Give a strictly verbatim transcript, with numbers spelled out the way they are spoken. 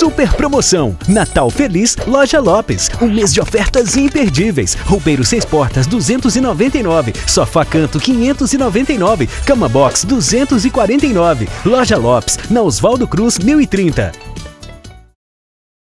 super promoção. Natal Feliz Loja Lopes. Um mês de ofertas imperdíveis. Roupeiro seis portas duzentos e noventa e nove. Sofá canto quinhentos e noventa e nove. Cama box duzentos e quarenta e nove. Loja Lopes, na Oswaldo Cruz mil e trinta.